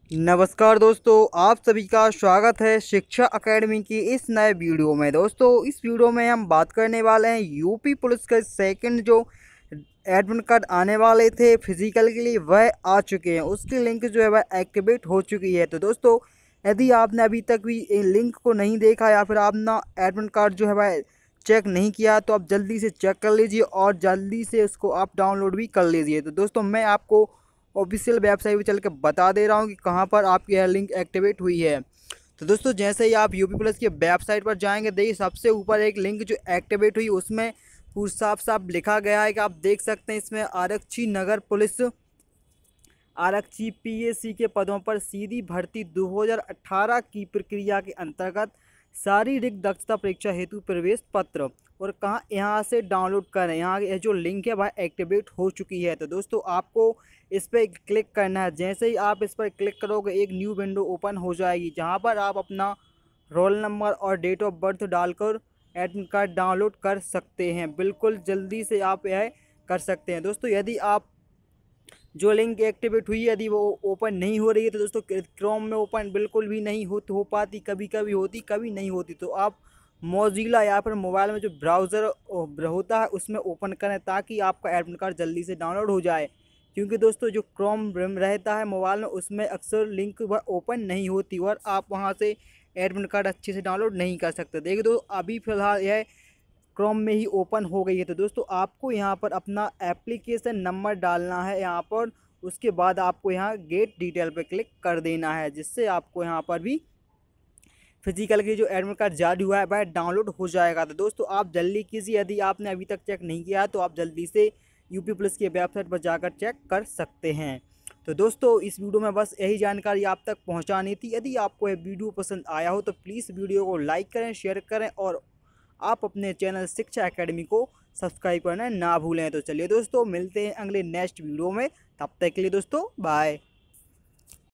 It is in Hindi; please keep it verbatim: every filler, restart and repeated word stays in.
नमस्कार दोस्तों, आप सभी का स्वागत है शिक्षा एकेडमी की इस नए वीडियो में। दोस्तों, इस वीडियो में हम बात करने वाले हैं यूपी पुलिस के सेकंड जो एडमिट कार्ड आने वाले थे फिजिकल के लिए, वह आ चुके हैं। उसकी लिंक जो है वह एक्टिवेट हो चुकी है। तो दोस्तों, यदि आपने अभी तक भी इन लिंक को नहीं देखा या फिर आपने एडमिट कार्ड जो है वह चेक नहीं किया, तो आप जल्दी से चेक कर लीजिए और जल्दी से उसको आप डाउनलोड भी कर लीजिए। तो दोस्तों, मैं आपको ऑफिशियल वेबसाइट पे चल के बता दे रहा हूँ कि कहाँ पर आपकी यह लिंक एक्टिवेट हुई है। तो दोस्तों, जैसे ही आप यूपी प्लस की वेबसाइट पर जाएंगे, देखिए सबसे ऊपर एक लिंक जो एक्टिवेट हुई, उसमें पूरा साफ साफ लिखा गया है कि आप देख सकते हैं इसमें आरक्षी नगर पुलिस आरक्षी पीएसी के पदों पर सीधी भर्ती दो हज़ार अठारह की प्रक्रिया के अंतर्गत शारीरिक दक्षता परीक्षा हेतु प्रवेश पत्र, और कहाँ यहाँ से डाउनलोड करें। यहाँ ये जो लिंक है वह एक्टिवेट हो चुकी है। तो दोस्तों, आपको इस पर क्लिक करना है। जैसे ही आप इस पर क्लिक करोगे, एक न्यू विंडो ओपन हो जाएगी, जहाँ पर आप अपना रोल नंबर और डेट ऑफ बर्थ डालकर एडमिट कार्ड डाउनलोड कर सकते हैं। बिल्कुल जल्दी से आप यह कर सकते हैं। दोस्तों, यदि आप जो लिंक एक्टिवेट हुई है यदि वो ओपन नहीं हो रही है, तो दोस्तों क्रोम में ओपन बिल्कुल भी नहीं हो हो पाती, कभी कभी होती कभी नहीं होती। तो आप मोजिला या फिर मोबाइल में जो ब्राउज़र होता है उसमें ओपन करें, ताकि आपका एडमिट कार्ड जल्दी से डाउनलोड हो जाए। क्योंकि दोस्तों, जो क्रोम रहता है मोबाइल में, उसमें अक्सर लिंक वह ओपन नहीं होती और आप वहाँ से एडमिट कार्ड अच्छे से डाउनलोड नहीं कर सकते। देखिए दो, अभी फ़िलहाल यह क्रोम में ही ओपन हो गई है। तो दोस्तों, आपको यहाँ पर अपना एप्लीकेशन नंबर डालना है यहाँ पर। उसके बाद आपको यहाँ गेट डिटेल पर क्लिक कर देना है, जिससे आपको यहाँ पर भी फिजिकल की जो एडमिट कार्ड जारी हुआ है वह डाउनलोड हो जाएगा। तो दोस्तों, आप जल्दी कीजिए। यदि आपने अभी तक चेक नहीं किया तो आप जल्दी से यूपी पुलिस की वेबसाइट पर जाकर चेक कर सकते हैं। तो दोस्तों, इस वीडियो में बस यही जानकारी आप तक पहुंचानी थी। यदि आपको यह वीडियो पसंद आया हो तो प्लीज़ वीडियो को लाइक करें, शेयर करें और आप अपने चैनल शिक्षा एकेडमी को सब्सक्राइब करना ना भूलें। तो चलिए दोस्तों, मिलते हैं अगले नेक्स्ट वीडियो में। तब तक के लिए दोस्तों, बाय।